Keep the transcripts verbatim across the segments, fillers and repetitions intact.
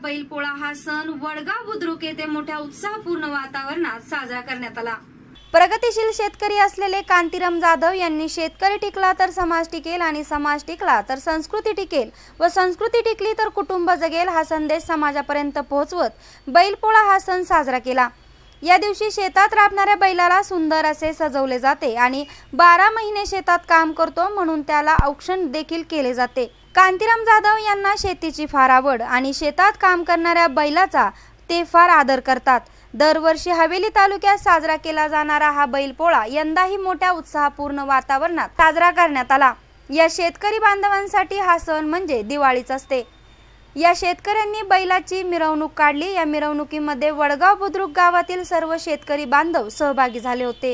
बैलपोळा हा सण वडगाव बुद्रुक येथे मोठ्या उत्साहपूर्ण वातावरणात साजरा करण्यात आला। प्रगतिशील शेतकरी असलेले कांतीराम जाधव यांनी शेतकरी टिकला तर समाज टिकेल आणि समाज टिकला तर संस्कृती टिकेल व संस्कृती टिकली तर कुटुंब जगेल हा संदेश समाजापर्यंत पोहोचवत बैलपोळा हा सण साजरा केला। या दिवशी शेतात राबणाऱ्या बैलाला सुंदर असे सजवले जाते आणि बारा महिने शेतात काम करतो म्हणून त्याला औक्षण देखील केले जाते। कांतीराम जाधव यांना शेतीची फार आवड आणि शेतात काम करणाऱ्या बैलाचा ते फार आदर करतात। दरवर्षी हवेली तालुक्यात साजरा केला जाणारा हा बैलपोळा यंदाही मोठ्या उत्साहपूर्ण वातावरणात साजरा करण्यात आला। या शेतकरी बांधवांसाठी हा सण म्हणजे दिवाळीच असते। या शेतकऱ्यांनी बैलाची मिरवणूक काढली। या मिरवणुकीमध्ये वडगाव बुद्रुक गावातील सर्व शेतकरी बांधव सहभागी झाले होते।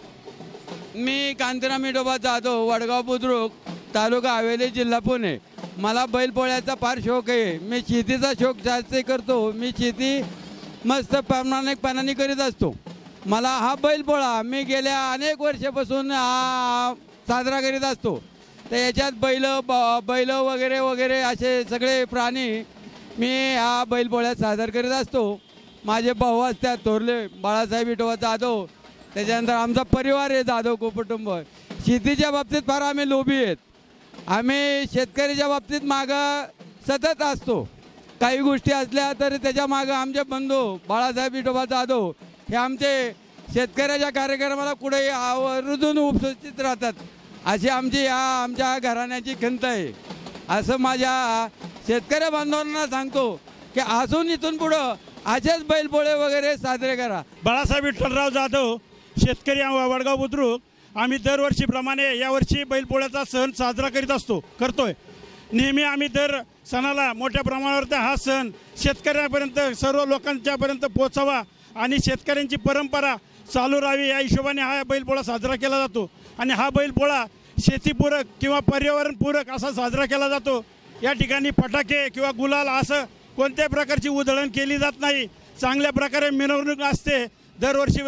मी कांतीराम विठोबा जाधव, वडगाव बुद्रुक, तालुका हवेली, जिल्हा पुणे। मला बैलपोळ्याचा फार शौक आहे। मी शेतीचा शौक जास्त करतो। मी शेती मस्त प्रामाणिकपणाने करीत असतो। मला हा बैलपोळा मी गेल्या अनेक वर्षापासून हा साजरा करीत असतो। तर याच्यात बैल बैल वगैरे वगैरे असे सगळे प्राणी मी हा बैलपोळ्यात सादर करीत असतो। माझे भाऊ असतात थोरले बाळासाहेब विठोबा जाधव, त्याच्यानंतर आमचा परिवार आहे जाधव कुटुंब। शेतीच्या बाबतीत फार आम्ही लोभी आहेत। आम्ही शेतकऱ्याच्या बाबतीत मागं सतत असतो। काही गोष्टी असल्या तर त्याच्या मागं आमचे बंधू बाळासाहेब विठोबा जाधव हे आमचे शेतकऱ्याच्या कार्यक्रमाला कुठेही आवर्जून उपस्थित राहतात, अशी आमची या आमच्या घराण्याची खंत आहे। असं माझ्या शेतकरी बांधवांना सांगतो की अजून इथून पुढं असेच बैलपोळे वगैरे साजरे करा। बाळासाहेब विठ्ठलराव जाधव, शेतकरी वडगाव बुद्रुक, आम्ही दरवर्षीप्रमाणे यावर्षी बैलपोळ्याचा सण साजरा करीत असतो करतोय। नेहमी आम्ही दर सणाला मोठ्या प्रमाणावर हा सण शेतकऱ्यांपर्यंत सर्व लोकांच्यापर्यंत पोहोचावा आणि शेतकऱ्यांची परंपरा चालू राहावी या हिशोबाने हा बैलपोळा साजरा केला जातो। आणि हा बैलपोळा शेतीपूरक किंवा पर्यावरणपूरक असा साजरा केला जातो। या ठिकाणी फटाके किंवा गुलाल असं कोणत्याही प्रकारची उधळण केली जात नाही। चांगल्या प्रकारे मिरवणूक असते। दरवर्षी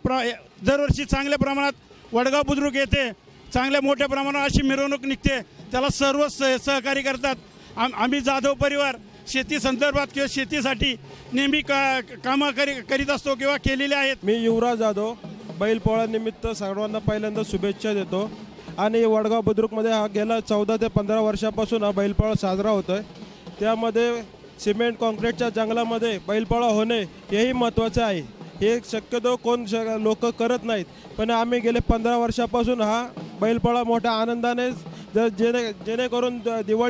दरवर्षी चांगल्या प्रमाणात वडगाव बुद्रुक येथे चांगल्या मोठ्या प्रमाणावर अशी मिरवणूक निघते। त्याला सर्व सहकारी करतात। आम आम्ही जाधव परिवार शेती संदर्भात किंवा शेतीसाठी नेहमी का कामं करी करीत असतो किंवा केलेले आहेत। मी युवराज जाधव बैलपोळा निमित्त सर्वांना पहिल्यांदा शुभेच्छा देतो। आणि वडगाव बुद्रुकमध्ये हा गेल्या चौदा ते पंधरा वर्षापासून हा बैलपोळा साजरा होतोय। त्यामध्ये सिमेंट कॉन्क्रीटच्या जंगलामध्ये बैलपोळा होणे हेही महत्त्वाचे आहे। हे शक्यतो कोण लोक करत नाहीत, पण आम्ही गेले पंधरा वर्षापासून हा बैलपोळा मोठ्या आनंदाने जेणे जेणेकरून दिवाळी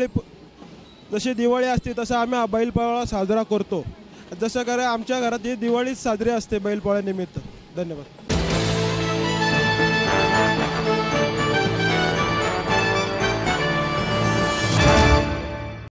जशी दिवाळी असते तसं आम्ही हा बैलपोळा साजरा करतो। जसं करे आमच्या घरात ही दिवाळीच साजरी असते बैलपोळ्यानिमित्त। धन्यवाद।